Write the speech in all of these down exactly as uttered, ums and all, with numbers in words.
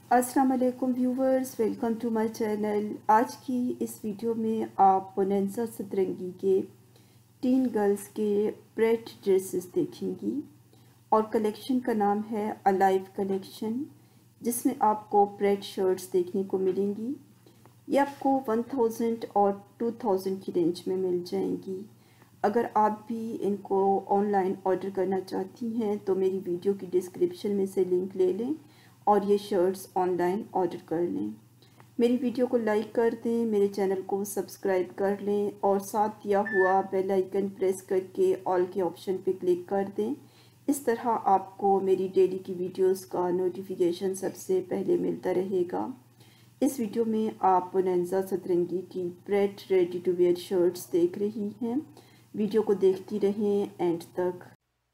अस्सलाम वालेकुम viewers, welcome to my channel. आज की इस वीडियो में आप बोनेंजा सतरंगी के टीन गर्ल्स के प्रेट ड्रेसेस देखेंगी और कलेक्शन का नाम है अलाइव कलेक्शन, जिसमें आपको प्रेट शर्ट्स देखने को मिलेंगी। ये आपको वन थाउजेंड और टू थाउजेंड की रेंज में मिल जाएंगी। अगर आप भी इनको ऑनलाइन ऑर्डर करना चाहती हैं तो मेरी वीडियो की डिस्क्रिप्शन में से लिंक ले लें और ये शर्ट्स ऑनलाइन ऑर्डर कर लें। मेरी वीडियो को लाइक कर दें, मेरे चैनल को सब्सक्राइब कर लें और साथ दिया हुआ बेल आइकन प्रेस करके ऑल के ऑप्शन पे क्लिक कर दें। इस तरह आपको मेरी डेली की वीडियोस का नोटिफिकेशन सबसे पहले मिलता रहेगा। इस वीडियो में आप बोनेंजा सतरंगी की pret ready to wear shirts देख रही हैं। वीडियो को देखती रहें एंड तक।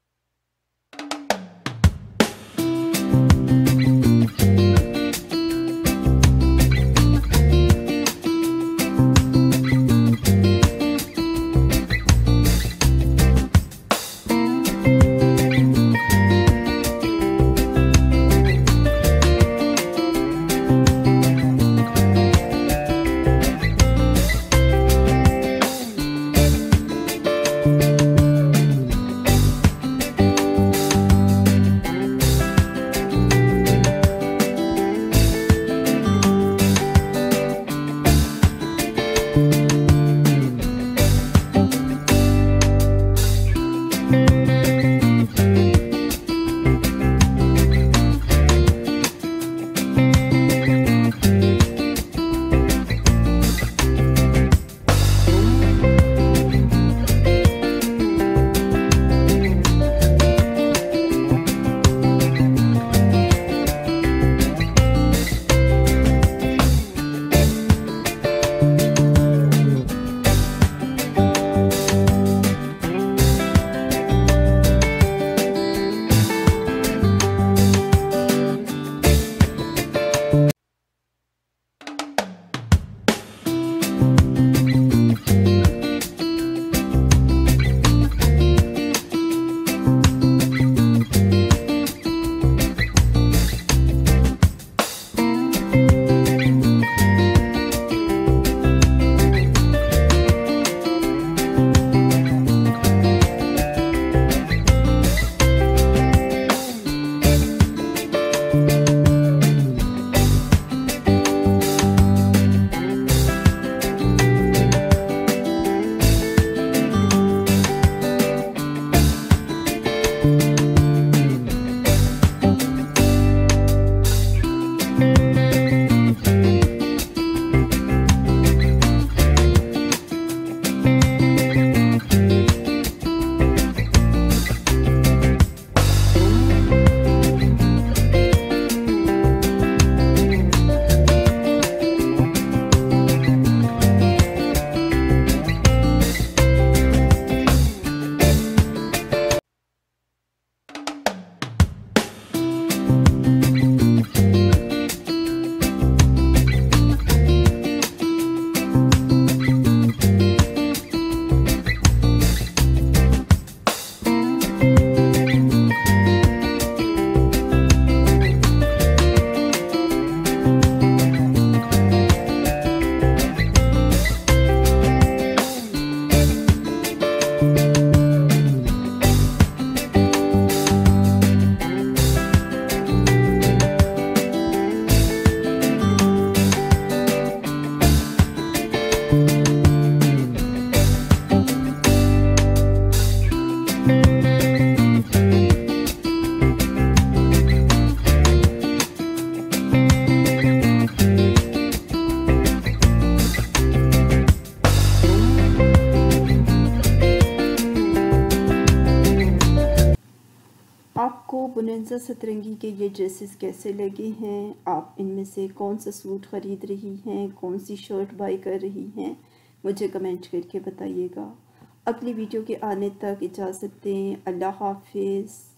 आपको बोनेंजा सतरंगी के ये ड्रेसेस कैसे लगे हैं? आप इनमें से कौन सा सूट ख़रीद रही हैं, कौन सी शर्ट बाई कर रही हैं, मुझे कमेंट करके बताइएगा। अगली वीडियो के आने तक इजाज़त दें। अल्लाह हाफिज़।